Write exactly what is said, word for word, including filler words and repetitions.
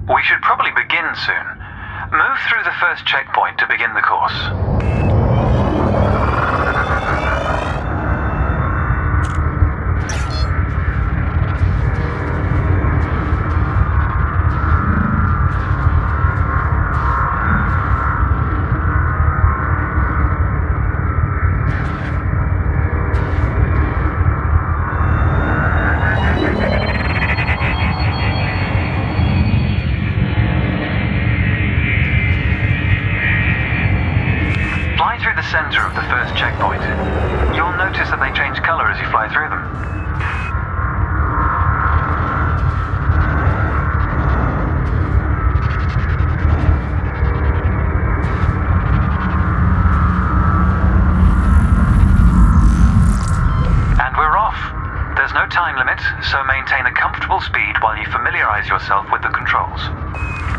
We should probably begin soon. Move through the first checkpoint to begin the course. Through the center of the first checkpoint. You'll notice that they change color as you fly through them. And we're off. There's no time limit, so maintain a comfortable speed while you familiarize yourself with the controls.